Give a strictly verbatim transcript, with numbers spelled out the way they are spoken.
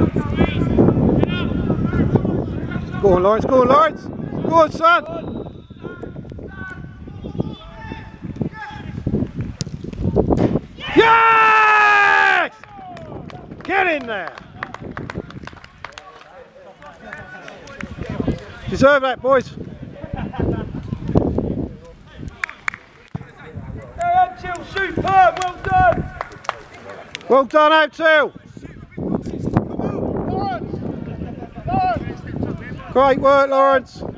Go on, Lawrence, go on, Lawrence. Go on, son. Yes! Get in there. Deserve that, boys. Superb, well done. Well done, out two. Great work, Lawrence.